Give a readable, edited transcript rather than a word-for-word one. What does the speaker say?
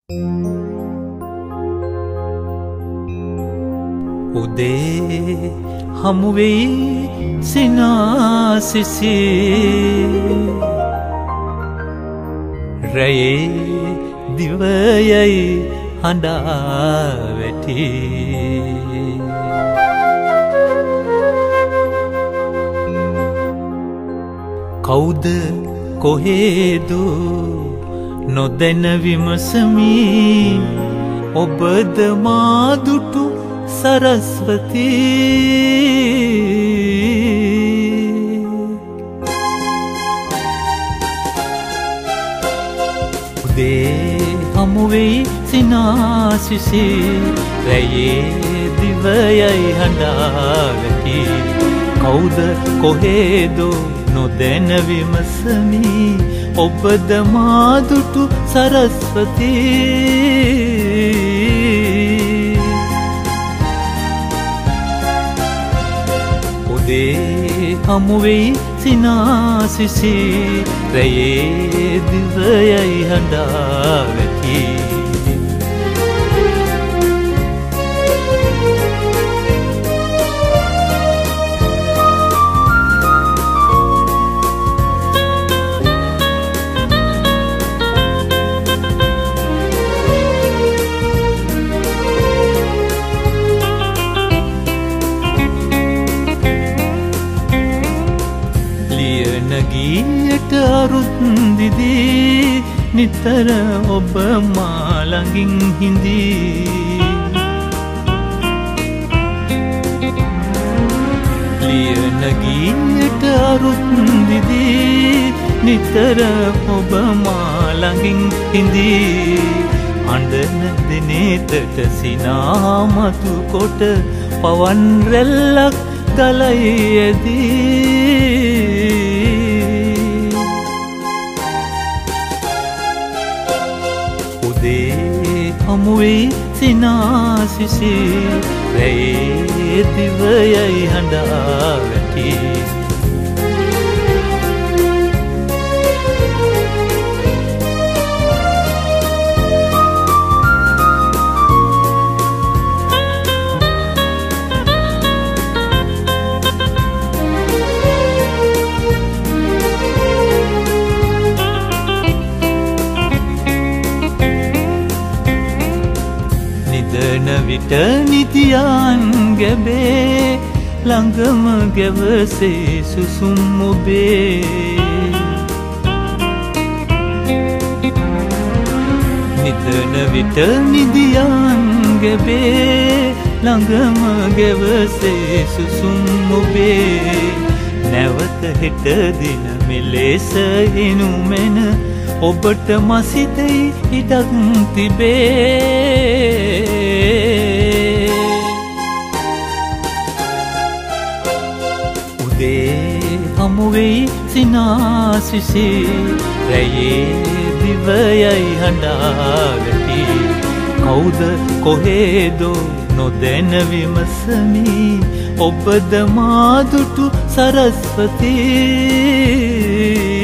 උදේ හමුවෙයි සිනාසිසේ රැයේ දිවයයි හඬා වැටේ කවුද කොහෙදු නොදැන විමසමි ඔබද මාදුටු සරස්වති උදේ හමුවෙයි සිනාසිසේ රැයේ දිවයයි හඬාවති කවුද කොහෙදෝ නොදැන විමසමි ඔබද මාදුටු සරස්වති උදේ හමුවෙයි සිනාසිසේ රැයේ දිවයයි හඬාවති ගීයට අරුත්දිදී නිතර ඔබ මා ළඟින් හිඳී ලියන ගීයට අරුත්දිදී නිතර ඔබ මා ළඟින් හිඳී අඬන දිනෙතට සිනාමතු කොට පවන් රැල්ලක් ගලයි ඇදී හමුවෙයි සිනාසිසේ රැයේ දිවයයි හඬාවති නිදන විට නිතියන් ගැබේ ළඟම ගැවසේ සුසුම් ඔබේ නිදන විට නිදියන් ගැබේ ළඟම ගැවසේ සුසුම් ඔබේ නැවත හෙට දින මෙලෙස එනු මැන ඔබට මසිතෙයි ඉඩක් තිබේ උදේ හමුවෙයි සිනාසිසේ රැයේ දිවයයි හඬාවති කවුද කොහෙදෝ නොදැන විමසමි ඔබද මාදුටු සරස්වති